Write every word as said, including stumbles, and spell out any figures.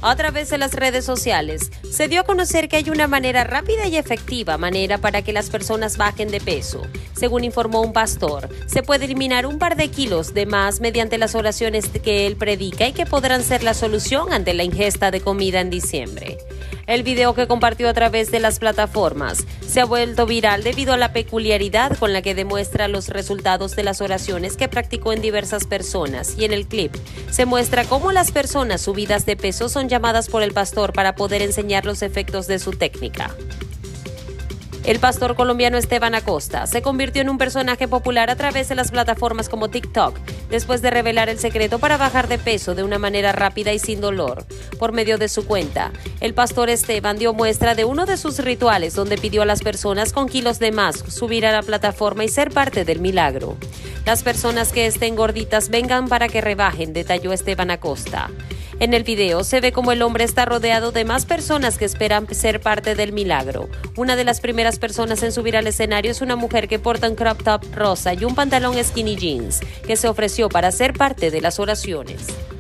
A través de las redes sociales, se dio a conocer que hay una manera rápida y efectiva manera para que las personas bajen de peso. Según informó un pastor, se puede eliminar un par de kilos de más mediante las oraciones que él predica y que podrán ser la solución ante la ingesta de comida en diciembre. El video que compartió a través de las plataformas se ha vuelto viral debido a la peculiaridad con la que demuestra los resultados de las oraciones que practicó en diversas personas, y en el clip se muestra cómo las personas subidas de peso son llamadas por el pastor para poder enseñar los efectos de su técnica. El pastor colombiano Esteban Acosta se convirtió en un personaje popular a través de las plataformas como TikTok, después de revelar el secreto para bajar de peso de una manera rápida y sin dolor. Por medio de su cuenta, el pastor Esteban dio muestra de uno de sus rituales donde pidió a las personas con kilos de más subir a la plataforma y ser parte del milagro. Las personas que estén gorditas vengan para que rebajen, detalló Esteban Acosta. En el video se ve como el hombre está rodeado de más personas que esperan ser parte del milagro. Una de las primeras personas en subir al escenario es una mujer que porta un crop top rosa y un pantalón skinny jeans, que se ofreció para ser parte de las oraciones.